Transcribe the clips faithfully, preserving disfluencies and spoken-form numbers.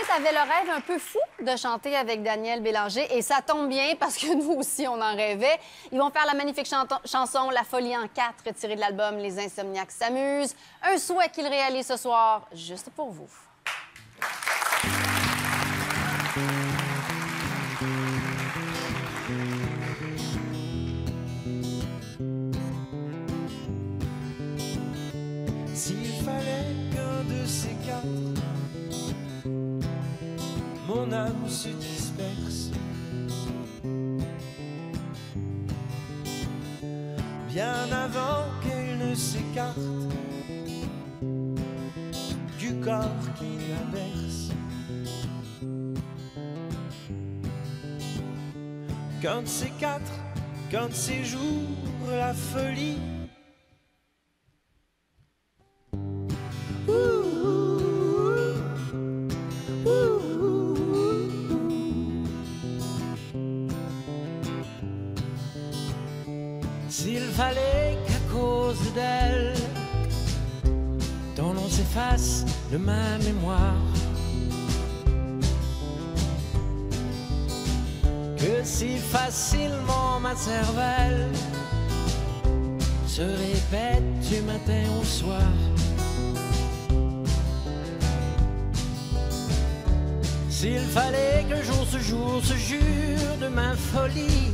avaient le rêve un peu fou de chanter avec Daniel Bélanger et ça tombe bien parce que nous aussi, on en rêvait. Ils vont faire la magnifique chanson La Folie en quatre tirée de l'album Les Insomniaques s'amusent. Un souhait qu'ils réalisent ce soir juste pour vous. S'il fallait qu'un de ces quatre, mon âme se disperse, bien avant qu'elle ne s'écarte du corps qui la berce. Qu'un de ces quatre, qu'un de ces jours, la folie. S'il fallait qu'à cause d'elle, ton nom s'efface de ma mémoire, que si facilement ma cervelle se répète du matin au soir, s'il fallait que jour ce jour se jure de ma folie.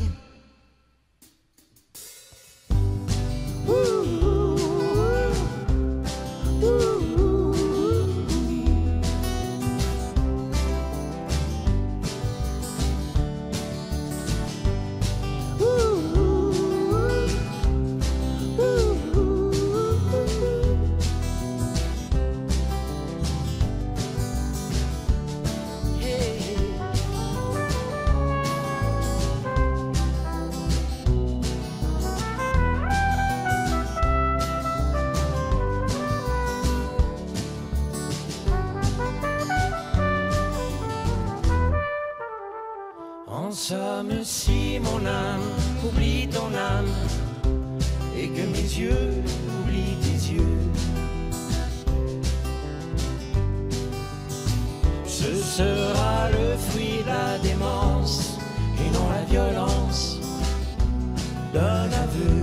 En somme, si mon âme oublie ton âme et que mes yeux oublient tes yeux, ce sera le fruit de la démence et non la violence d'un aveu.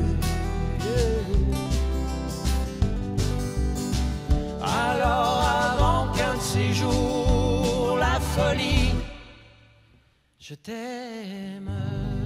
Alors avant qu'un de ces jours la folie, je t'aime.